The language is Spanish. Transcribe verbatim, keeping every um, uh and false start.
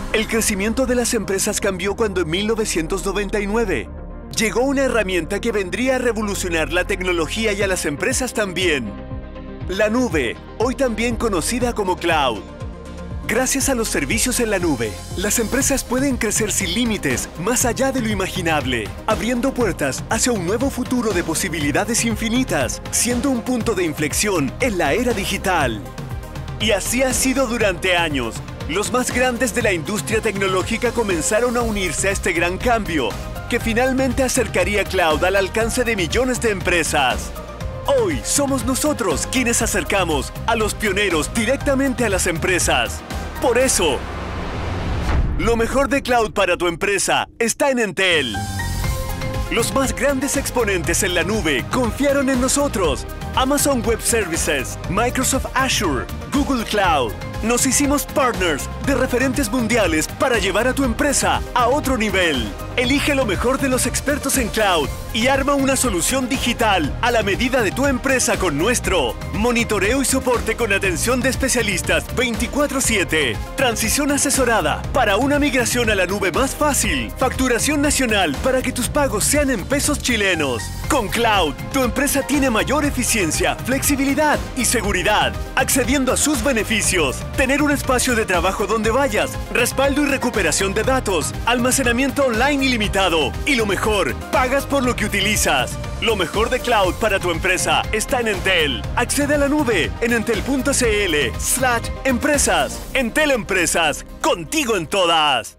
El crecimiento de las empresas cambió cuando en mil novecientos noventa y nueve llegó una herramienta que vendría a revolucionar la tecnología y a las empresas también. La nube, hoy también conocida como cloud. Gracias a los servicios en la nube, las empresas pueden crecer sin límites, más allá de lo imaginable, abriendo puertas hacia un nuevo futuro de posibilidades infinitas, siendo un punto de inflexión en la era digital. Y así ha sido durante años. Los más grandes de la industria tecnológica comenzaron a unirse a este gran cambio, que finalmente acercaría cloud al alcance de millones de empresas. Hoy somos nosotros quienes acercamos a los pioneros directamente a las empresas. Por eso, lo mejor de cloud para tu empresa está en Entel. Los más grandes exponentes en la nube confiaron en nosotros. Amazon Web Services, Microsoft Azure, Google Cloud. Nos hicimos partners de referentes mundiales para llevar a tu empresa a otro nivel. Elige lo mejor de los expertos en cloud y arma una solución digital a la medida de tu empresa con nuestro monitoreo y soporte con atención de especialistas veinticuatro siete. Transición asesorada para una migración a la nube más fácil. Facturación nacional para que tus pagos sean en pesos chilenos. Con Cloud, tu empresa tiene mayor eficiencia, flexibilidad y seguridad, accediendo a sus beneficios. Tener un espacio de trabajo donde vayas, respaldo y recuperación de datos, almacenamiento online ilimitado y lo mejor, pagas por lo que utilizas. Lo mejor de Cloud para tu empresa está en Entel. Accede a la nube en entel.cl slash empresas. Entel Empresas, contigo en todas.